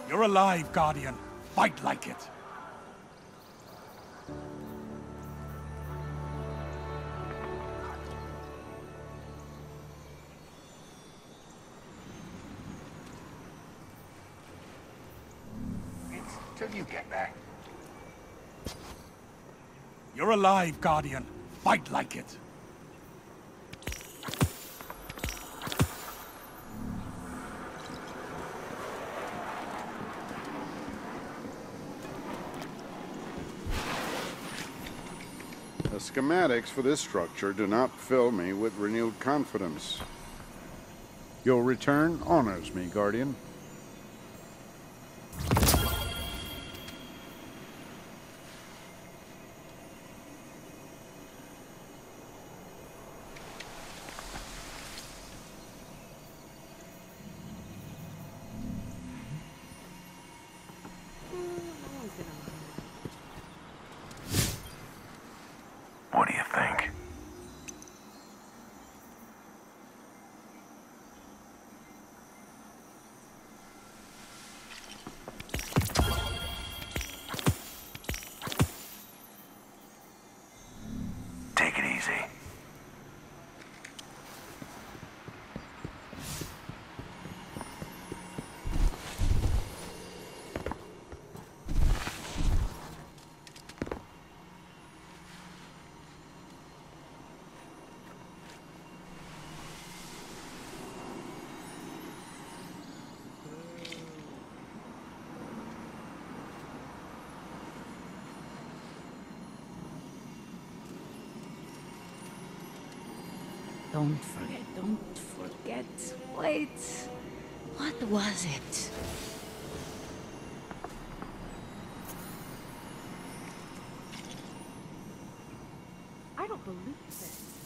You're alive, Guardian. Fight like it. Till you get there. You're alive, Guardian. Fight like it. The schematics for this structure do not fill me with renewed confidence. Your return honors me, Guardian. What do you think? Take it easy. Don't forget. Wait. What was it? I don't believe this.